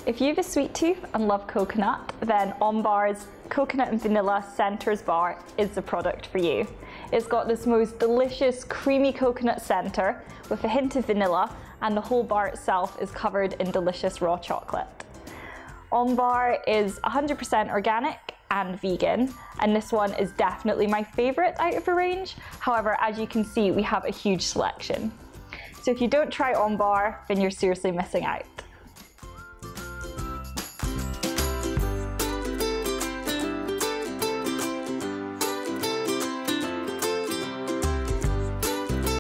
If you have a sweet tooth and love coconut, then Ombar's Coconut and Vanilla Centers Bar is the product for you. It's got this most delicious creamy coconut center with a hint of vanilla, and the whole bar itself is covered in delicious raw chocolate. Ombar is 100% organic and vegan, and this one is definitely my favorite out of the range. However, as you can see, we have a huge selection. So if you don't try Ombar, then you're seriously missing out.